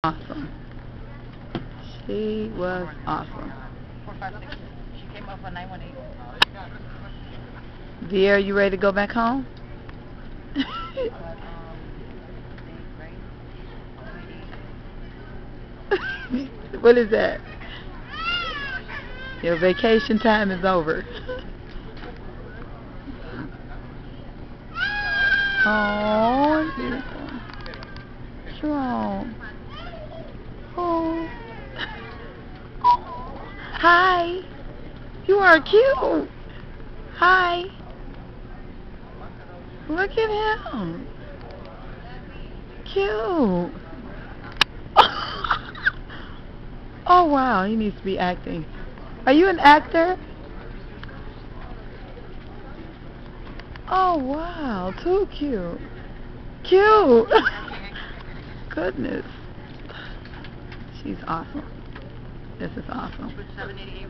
Awesome. She was awesome. 456. She came up on 918. Dear, you ready to go back home? What is that? Your vacation time is over. Oh, beautiful. What's wrong? Oh. Hi. You are cute. Hi. Look at him. Cute. Oh, wow. He needs to be acting. Are you an actor? Oh, wow. Too cute. Cute. Goodness. She's awesome. This is awesome.